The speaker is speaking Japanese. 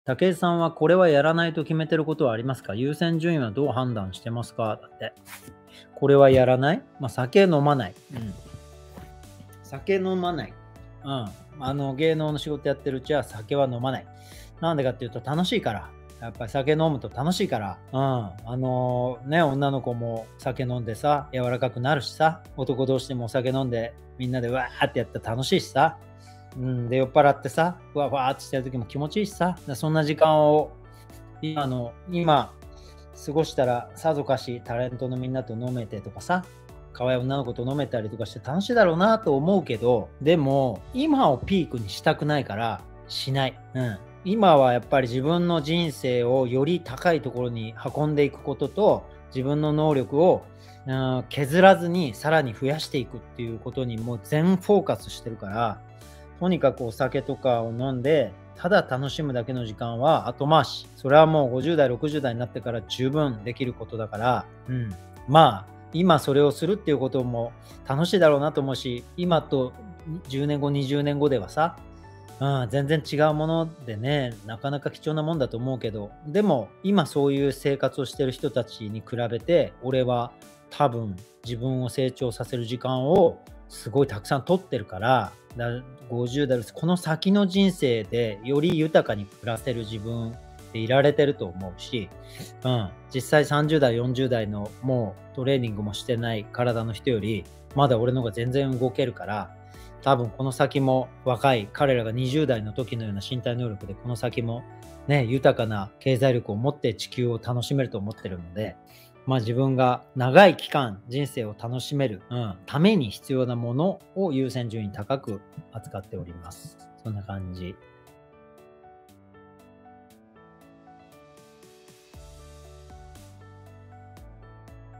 武井さんはこれはやらないと決めてることはありますか？優先順位はどう判断してますか？だって。これはやらない。酒飲まない。酒飲まない。芸能の仕事やってるうちは酒は飲まない。なんでかっていうと楽しいから。やっぱり酒飲むと楽しいから。女の子も酒飲んでさ、柔らかくなるしさ、男同士でもお酒飲んでみんなでわーってやったら楽しいしさ。で、酔っ払ってさ、ふわふわってしてる時も気持ちいいしさ、そんな時間を今過ごしたらさぞかしタレントのみんなと飲めてとかさ、可愛い女の子と飲めたりとかして楽しいだろうなと思うけど、でも今をピークにしたくないからしない。今はやっぱり自分の人生をより高いところに運んでいくことと、自分の能力を削らずにさらに増やしていくっていうことにもう全フォーカスしてるから、とにかくお酒とかを飲んで、ただ楽しむだけの時間は後回し。それはもう50代、60代になってから十分できることだから、今それをするっていうことも楽しいだろうなと思うし、今と10年後、20年後ではさ、全然違うものでね、なかなか貴重なもんだと思うけど、でも今そういう生活をしてる人たちに比べて、俺は多分自分を成長させる時間をすごいたくさん取ってるから、50代です。この先の人生でより豊かに暮らせる自分でいられてると思うし、実際30代、40代のもうトレーニングもしてない体の人より、まだ俺の方が全然動けるから、多分この先も若い彼らが20代の時のような身体能力でこの先もね、豊かな経済力を持って地球を楽しめると思ってるので、自分が長い期間人生を楽しめる、ために必要なものを優先順位高く扱っております。そんな感じ。